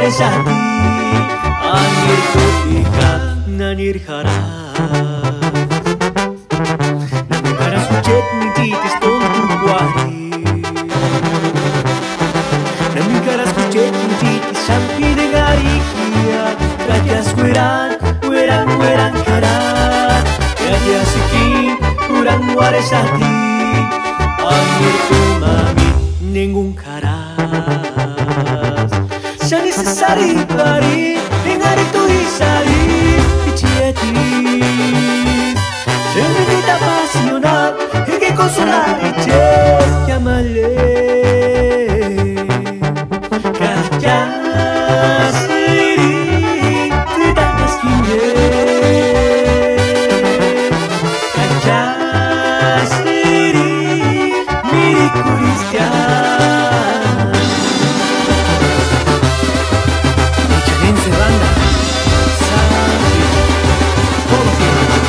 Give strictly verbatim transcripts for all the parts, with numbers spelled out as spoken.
warashati Anir kutika nanir haras Nami karas kucet mintitis tontu kuari Nami karas kucet mintitis sampi negari kia Raja squeran, weran, weran karat Raja siki, kurang warashati Anir kumami nengung karas Shani sesari pari dengar itu hisari Pichietis Semenita pasional que consolare che chiamale Kajas iri tidak meskinya Kajas iri milik Christian Echanense banda Santi Ponte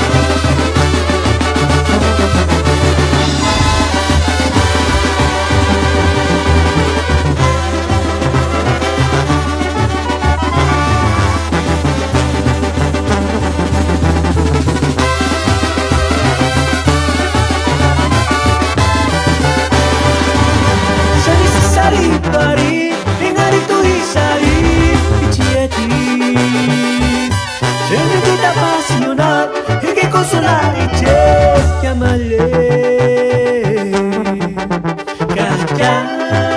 Pari, dengar itu hisari Pichietis Semenita pasional que consolare che chiamale Kajas